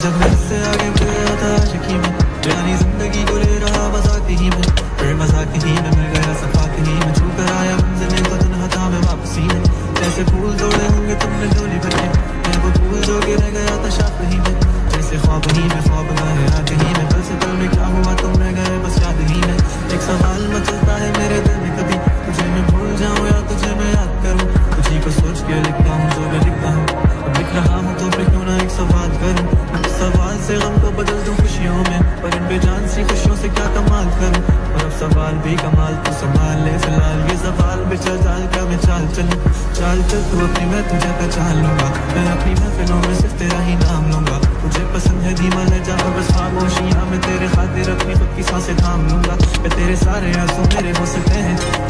जब मैं इससे आगे बढ़ गया था आशिकी में, जानी जिंदगी को ले रहा मजाक ही में, फिर मजाक ही में मिल गया सफाक ही में, छू कर आया मंजिलें तो तन्हा था मैं वापसी में। जैसे फूल तोड़े होंगे तुमने डोली भर के, मैं वो फूल जो गिर गया था शाख ही में। जैसे ख्वाब ही में ख्वाब गए रात ही में, पल से पल में क्या हुआ तुम रह गए बस याद ही में। एक सवाल मचलता है मेरे दिल में, कभी तुझे मैं भूल जाऊं या तुझे मैं याद करूं। तुझी को सोच के लिखता हूँ जो मैं लिखता हूँ, अब लिख रहा हूँ तो फिर क्यों ना एक सवाल करूं। सवाल से गम को बदल दूं खुशियों में, पर इन बेजान सी खुशियों से क्या कमाल करूं। और अब सवाल भी कमाल तो संभाल ले फिलहाल, ये सवाल बेचा जाल क्या मैं चाल चलूं। चाल चल तू अपनी मैं तुझे पहचान लूंगा, मैं अपनी महफिलों में सिर्फ तेरा ही नाम लूंगा। तुझे पसंद है धीमा ले जा और बस खामोशियां में तेरे खातिर अपनी खुद की सांसें थाम लूंगा। मैं तेरे सारे आंसू मेरे हो सकते हैं,